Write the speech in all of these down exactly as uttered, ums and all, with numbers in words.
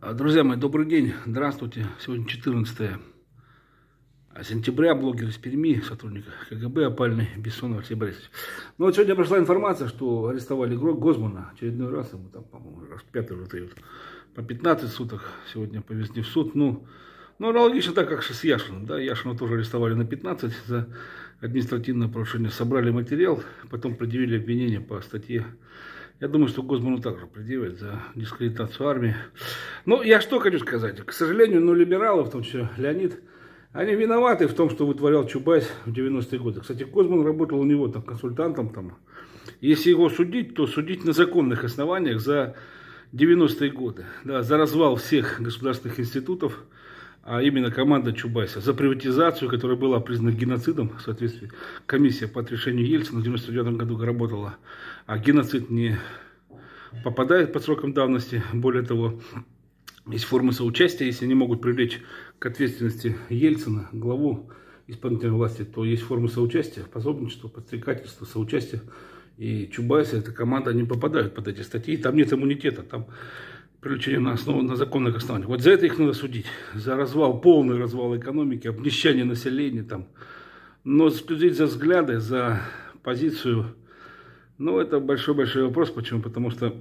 Друзья мои, добрый день, здравствуйте. Сегодня четырнадцатое сентября, блогер из Перми, сотрудник КГБ опальный Бессонов Алексей Борисович. Ну вот сегодня пришла информация, что арестовали Гозмана очередной раз, ему там, по-моему, раз пятый уже дают, по пятнадцать суток, сегодня повезли в суд. Ну, ну аналогично так, как с Яшиным, да, Яшина тоже арестовали на пятнадцать за административное нарушение, собрали материал, потом предъявили обвинение по статье. Я думаю, что Гозману также предъявят за дискредитацию армии. Ну, я что хочу сказать. К сожалению, ну, либералы, в том числе Леонид, они виноваты в том, что вытворял Чубайс в девяностые годы. Кстати, Гозман работал у него там консультантом. Там. Если его судить, то судить на законных основаниях за девяностые годы. Да, за развал всех государственных институтов, а именно команда Чубайса, за приватизацию, которая была признана геноцидом, в соответствии комиссия по решению Ельцина в девяносто девятом году работала, а геноцид не попадает под сроком давности. Более того, есть формы соучастия, если они могут привлечь к ответственности Ельцина, главу исполнительной власти, то есть формы соучастия, пособничества, подстрекательства, соучастия. И Чубайс, эта команда, не попадают под эти статьи, там нет иммунитета, там привлечение на основу, на законных основаниях. Вот за это их надо судить, за развал, полный развал экономики, обнищание населения, там. Но судить за взгляды, за позицию, ну, это большой-большой вопрос. Почему? Потому что,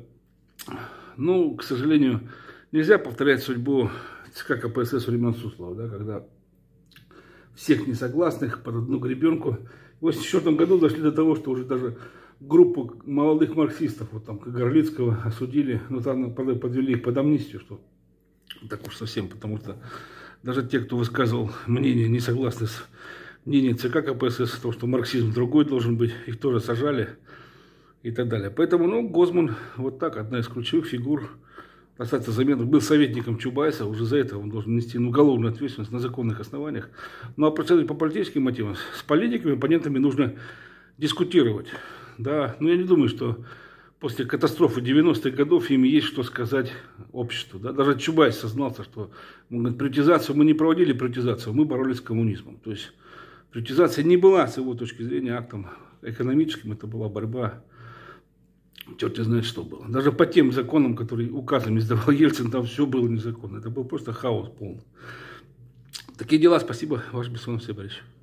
ну, к сожалению, нельзя повторять судьбу ЦК КПСС времен Суслова, да, когда всех несогласных под одну гребенку. В восемьдесят четвёртом году дошли до того, что уже даже группу молодых марксистов, вот там, как Горлицкого, осудили, но там подвели их под амнистию, что так уж совсем, потому что даже те, кто высказывал мнение, не согласны с мнением ЦК КПСС, то, что марксизм другой должен быть, их тоже сажали и так далее. Поэтому, ну, Гозман вот так, одна из ключевых фигур, достаточно заметно, был советником Чубайса, уже за это он должен нести ну, уголовную ответственность на законных основаниях. Ну, а процедуры по политическим мотивам, с политиками, оппонентами нужно дискутировать. Да, но я не думаю, что после катастрофы девяностых годов им есть что сказать обществу. Да? Даже Чубайс сознался, что говорит, приватизацию мы не проводили, приватизацию, мы боролись с коммунизмом. То есть приватизация не была, с его точки зрения, актом экономическим, это была борьба, черт знает что было. Даже по тем законам, которые указами издавал Ельцин, там все было незаконно. Это был просто хаос полный. Такие дела. Спасибо, ваш Бессонов Алексей Борисович.